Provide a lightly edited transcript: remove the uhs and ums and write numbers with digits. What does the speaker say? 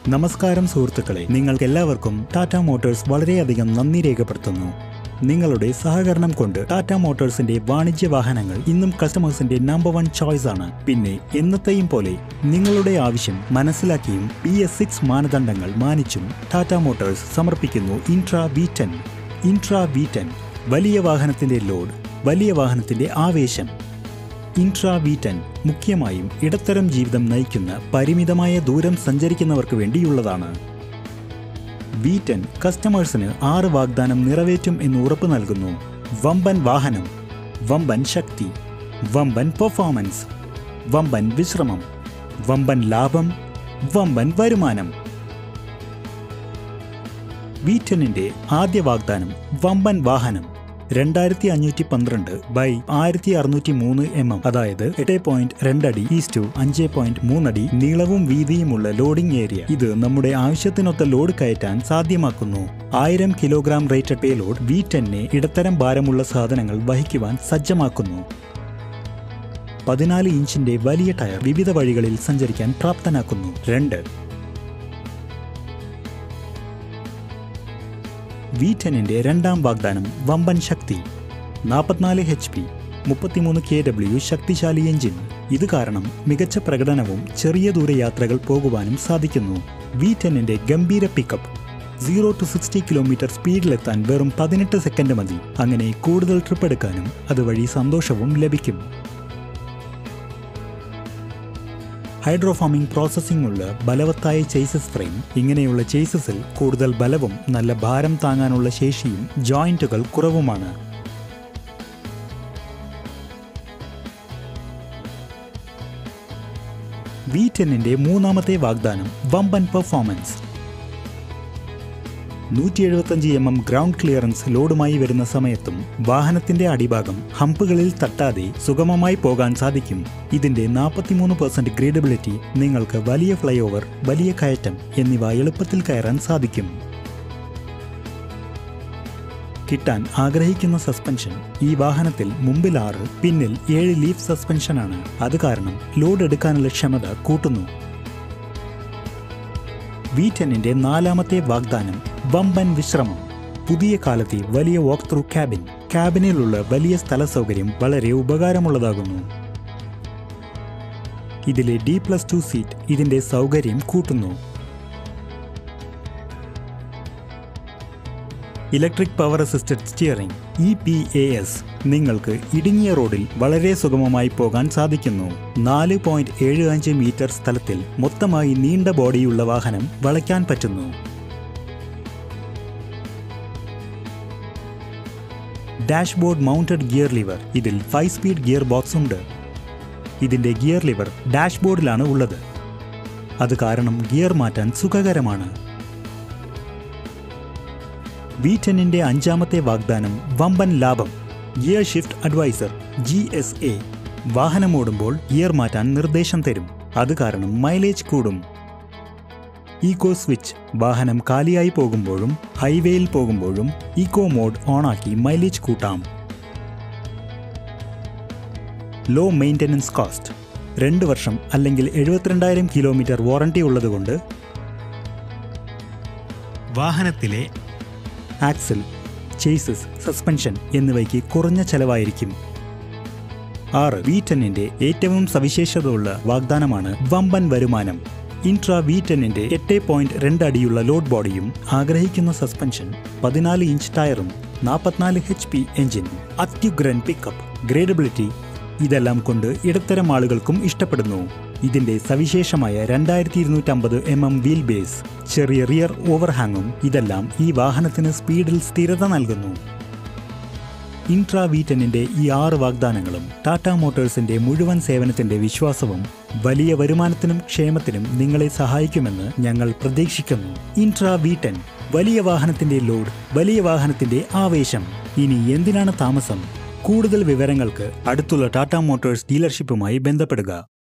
നമസ്കാരം സുഹൃത്തുക്കളെ, നിങ്ങൾക്കെല്ലാവർക്കും ടാറ്റ മോട്ടോഴ്സ് വളരെയധികം നന്ദി രേഖപ്പെടുത്തുന്നു. നിങ്ങളുടെ സഹകരണം കൊണ്ട് ടാറ്റ മോട്ടോഴ്സിന്റെ വാണിജ്യ വാഹനങ്ങൾ ഇന്നും കസ്റ്റമേഴ്സിന്റെ നമ്പർ 1 ചോയ്സ് ആണ്. പിന്നെ എന്നത്തെയും പോലെ നിങ്ങളുടെ ആവശ്യം മനസ്സിലാക്കിയും BS6 മാനദണ്ഡങ്ങൾ മാനിച്ചും ടാറ്റ മോട്ടോഴ്സ് സമർപ്പിക്കുന്നു IntraV10. IntraV10 വലിയ വാഹനത്തിന്റെ ലോഡ്, വലിയ വാഹനത്തിന്റെ ആവേശം. IntraV10 മുഖ്യമായും ഇടത്തരം ജീവിതം നയിക്കുന്ന പരിമിതമായ ദൂരം സഞ്ചരിക്കുന്നവർക്ക് വേണ്ടിയുള്ളതാണ്. V10 കസ്റ്റമേഴ്സിന് 6 വാഗ്ദാനം നിറവേറ്റും എന്ന് ഉറപ്പ് നൽകുന്നു. വമ്പൻ വാഹനം, വമ്പൻ ശക്തി, വമ്പൻ പെർഫോമൻസ്, വമ്പൻ വിശ്രമം, വമ്പൻ ലാഭം, വമ്പൻ വരുമാനം. V10ന്റെ ആദ്യ വാഗ്ദാനം വമ്പൻ വാഹനം 2512/1603 mm, അതായത് 8.2 അടി ഈസ്റ്റു 5.3 അടി നീളവും വീതിയുമുള്ള ലോഡിംഗ് ഏരിയ. ഇത് നമ്മുടെ ആവശ്യത്തിനൊത്ത ലോഡ് കയറ്റാൻ സാധ്യമാക്കുന്നു. 1000 കിലോഗ്രാം റേറ്റഡ് പേലോഡ് V10നെ ഇടത്തരം ഭാരമുള്ള സാധനങ്ങൾ വഹിക്കുവാൻ സജ്ജമാക്കുന്നു. 14 ഇഞ്ചിന്റെ വലിയ ടയർ വിവിധ വഴികളിൽ സഞ്ചരിക്കാൻ പ്രാപ്തനാക്കുന്നു. 2. V10ന്റെ രണ്ടാം വാഗ്ദാനം വമ്പൻ ശക്തി. 44 HP 33 kW ശക്തിശാലി എഞ്ചിൻ. ഇത് കാരണം മികച്ച പ്രകടനവും ചെറിയ ദൂര യാത്രകൾ പോകുവാനും സാധിക്കുന്നു. V10ന്റെ ഗംഭീര പിക്കപ്പ്. 0 to 60 km സ്പീഡിലെത്താൻ വെറും 18 സെക്കൻഡ് മതി. അങ്ങനെ കൂടുതൽ ട്രിപ്പ് എടുക്കാനും അതുവഴി സന്തോഷവും ലഭിക്കും. ഹൈഡ്രോഫാമിംഗ് പ്രോസസ്സിംഗ് ഉള്ള ബലവത്തായ ചേസസ് ഫ്രെയിം. ഇങ്ങനെയുള്ള ചേസസിൽ കൂടുതൽ ബലവും നല്ല ഭാരം താങ്ങാനുള്ള ശേഷിയും ജോയിന്റുകൾ കുറവുമാണ്. V10ന്റെ മൂന്നാമത്തെ വാഗ്ദാനം വമ്പൻ പെർഫോമൻസ്. 175 mm ഗ്രൗണ്ട് ക്ലിയറൻസ് ലോഡുമായി വരുന്ന സമയത്തും വാഹനത്തിന്റെ അടിഭാഗം ഹമ്പുകളിൽ തട്ടാതെ സുഗമമായി പോകാൻ സാധിക്കും. ഇതിന്റെ 43% ഗ്രേഡബിലിറ്റി നിങ്ങൾക്ക് വലിയ ഫ്ലൈ ഓവർ, വലിയ കയറ്റം എന്നിവ എളുപ്പത്തിൽ കയറാൻ സാധിക്കും. കിട്ടാൻ ആഗ്രഹിക്കുന്ന സസ്പെൻഷൻ. ഈ വാഹനത്തിൽ മുമ്പിൽ 6, പിന്നിൽ 7 ലീഫ് സസ്പെൻഷനാണ്. അത് കാരണം ലോഡ് എടുക്കാനുള്ള ക്ഷമത കൂട്ടുന്നു. V10ന്റെ നാലാമത്തെ വാഗ്ദാനം വമ്പൻ വിശ്രമം. പുതിയ കാലത്തെ വലിയ വാക്ക് ത്രൂ ക്യാബിൻ. ക്യാബിനിലുള്ള വലിയ സ്ഥല സൗകര്യം വളരെ ഉപകാരമുള്ളതാകുന്നു. ഇതിലെ D+2 സീറ്റ് ഇതിന്റെ സൗകര്യം കൂട്ടുന്നു. Electric power assisted steering EPAS നിങ്ങൾക്ക് ഇടുങ്ങിയ റോഡിൽ വളരെ സുഗമമായി പോകാൻ സാധിക്കുന്നു. 4.75 മീറ്റർ സ്ഥലത്തിൽ മൊത്തമായി നീണ്ട ബോഡിയുള്ള വാഹനം വളയ്ക്കാൻ പറ്റുന്നു. Dashboard mounted gear lever. ഇതിൽ 5 സ്പീഡ് ഗിയർ ബോക്സ് ഉണ്ട്. ഇതിന്റെ ഗിയർ ലിവർ ഡാഷ്ബോർഡിലാണ് ഉള്ളത്. അത് കാരണം ഗിയർ മാറ്റാൻ സുഖകരമാണ്. V10ന്റെ അഞ്ചാമത്തെ വാഗ്ദാനം വമ്പൻ ലാഭം. ഗിയർ ഷിഫ്റ്റ് അഡ്വൈസർ GSA വാഹനമോടുമ്പോൾ ഗിയർ മാറ്റാൻ നിർദ്ദേശം തരും. അത് കാരണം മൈലേജ് കൂടും. ഈക്കോ സ്വിച്ച് വാഹനം കാലിയായി പോകുമ്പോഴും ഹൈവേയിൽ പോകുമ്പോഴും ഈക്കോ മോഡ് ഓണാക്കി മൈലേജ് കൂട്ടാം. Low maintenance cost. 2 വർഷം അല്ലെങ്കിൽ 72,000 കിലോമീറ്റർ വാറണ്ടി ഉള്ളതുകൊണ്ട് വാഹനത്തിലെ ആക്സിൽ, ചേസസ്, സസ്പെൻഷൻ എന്നിവയ്ക്ക് കുറഞ്ഞ ചെലവായിരിക്കും. 6. V10ന്റെ ഏറ്റവും സവിശേഷതയുള്ള വാഗ്ദാനമാണ് വമ്പൻ വരുമാനം. IntraV10ന്റെ 8.2 അടിയുള്ള ലോഡ് ബോഡിയും ആഗ്രഹിക്കുന്ന സസ്പെൻഷൻ, 14 ഇഞ്ച് ടയറും, 44 HP എഞ്ചിൻ, അത്യുഗ്രൻ പിക്കപ്പ്, ഗ്രേഡബിലിറ്റി ഇതെല്ലാം കൊണ്ട് ഇടത്തരം ആളുകൾക്കും ഇഷ്ടപ്പെടുന്നു. ഇതിന്റെ സവിശേഷമായ 2250 mm വീൽ ബേസ്, ചെറിയ റിയർ ഓവർഹാങ്ങും ഇതെല്ലാം ഈ വാഹനത്തിന് സ്പീഡിൽ സ്ഥിരത നൽകുന്നു. IntraV10ന്റെ ഈ 6 വാഗ്ദാനങ്ങളും ടാറ്റ മോട്ടോഴ്സിന്റെ മുഴുവൻ സേവനത്തിന്റെ വിശ്വാസവും വലിയ വരുമാനത്തിനും ക്ഷേമത്തിനും നിങ്ങളെ സഹായിക്കുമെന്ന് ഞങ്ങൾ പ്രതീക്ഷിക്കുന്നു. IntraV10 വലിയ വാഹനത്തിന്റെ ലോഡ്, വലിയ വാഹനത്തിന്റെ ആവേശം. ഇനി എന്തിനാണ് താമസം? കൂടുതൽ വിവരങ്ങൾക്ക് അടുത്തുള്ള ടാറ്റ മോട്ടോഴ്സ് ഡീലർഷിപ്പുമായി ബന്ധപ്പെടുക.